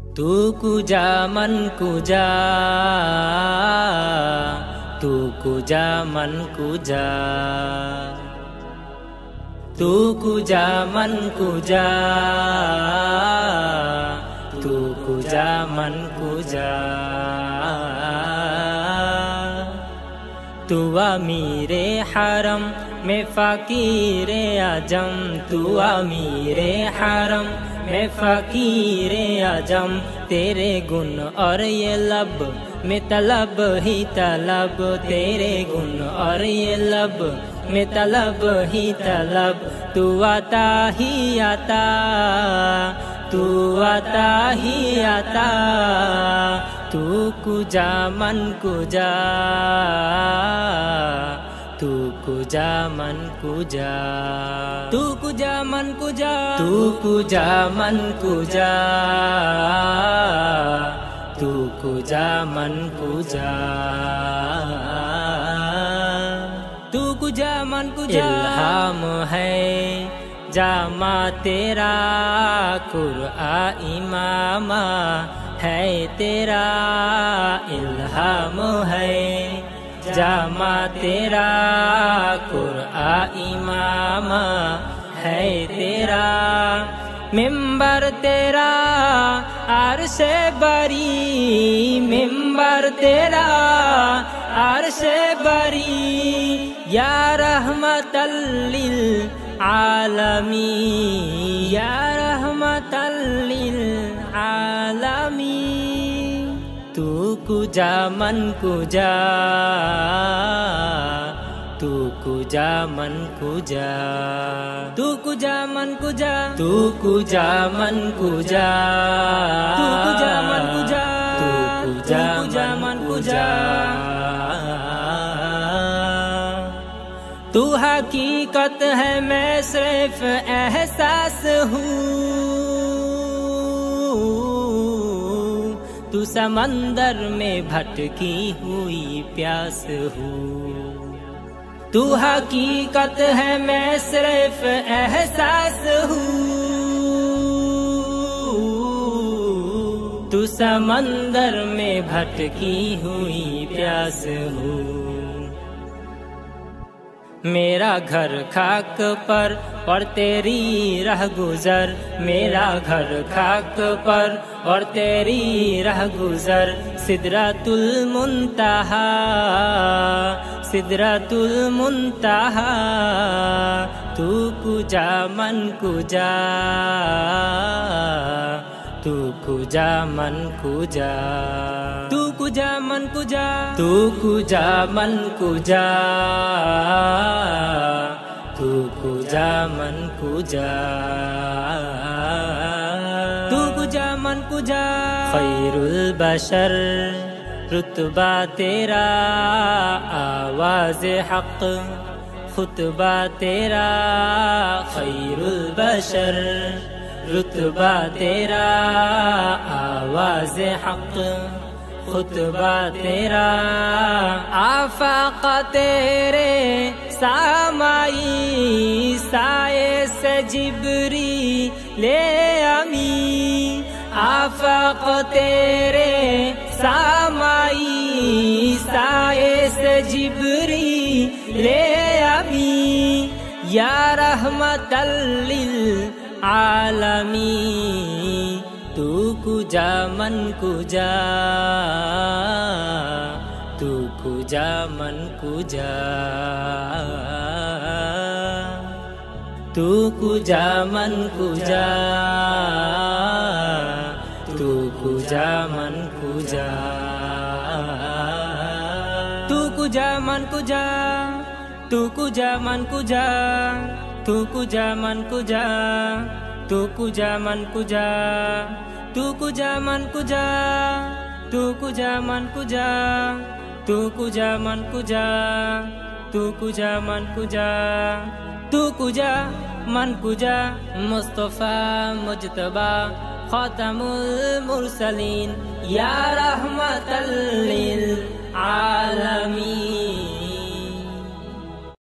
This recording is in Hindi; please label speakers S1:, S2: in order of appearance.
S1: तू कुजा मन कुजा, तू कुजा मन कुजा, तू कुजा मन कुजा, तू कुजा मन कुजा। तू अमीरे हरम में फ़कीरे आजम, तू अमीरे हरम में फ़कीरे आजम। तेरे गुण और ये लब में तलब ही तलब, तेरे गुण और ये लब में तलब ही तलब। तू आता ही आता, तू आता ही आता, तू कुजा मन कुजा, तू कुजा मन कुजा, तू कुजा मन कुजा, तू कुजा मन कुजा, तू कुजा मन कुजा, तू कुजा मन कुजा। इल्हाम है जामा तेरा, कुरआन इमामा है तेरा। इल्हाम है जामा तेरा, कुरआन इमामा है तेरा। मिंबर तेरा अर्शे बरी, मिंबर तेरा अर्शे बरी। या रहमतल लिल आलमी, या रहमतल लिल आलमी। तू कुजा मन कुजा, तू कुजा मन कुजा, तू कुजा मन कुजा, तू कुजा मन कुजा, तू कुजा मन कुजा, तू कुजा मन कुजा। तू हकीकत है मैं सिर्फ एहसास हूँ, तू समंदर में भटकी हुई प्यास हूँ। तू हकीकत है मैं सिर्फ एहसास हूँ, तू समंदर में भटकी हुई प्यास हूँ। मेरा घर खाक पर और तेरी राह गुजर, मेरा घर खाक पर और तेरी राह गुजर। सिदरतुल मुंतहा, सिदरतुल मुंतहा, तू कुजा मन कुजा, तू कुजा मन कुजा, तू कुजा मन कुजा, तू कुजा मन कुजा, तू कुजा मन कुजा, तू कुजा मन कुजा। खैरुल बशर रुतबा तेरा, आवाज़ हक़ खुतबा तेरा। खैरुल बशर रुतबा तेरा, आवाज़ हक़ खुतबा तेरा। आफाक़ तेरे सामाई, साये से जिब्री ले अमी। आफाक़ तेरे सामाई, साये से जिब्री ले अमी। या रहमतल लिल आलमी, तू कुजा मन कुजा, तू कुजा मन कुजा, तू कुजा मन कुजा, तू कुजा मन कुजा, तू कुजा मन कुजा, तू कुजा मन कुजा, तू कुजा मन कुजा, तू कुजा मन कुजा, तू कुजा मन कुजा, तू कुजा मन कुजा, तू कुजा मन कुजा, तू कुजा मन कुजा, तू कुजा मन कुजा। मुस्तफा मुजतबा खातमुल मुरसलीन, या रहमतल लिल आलमीन।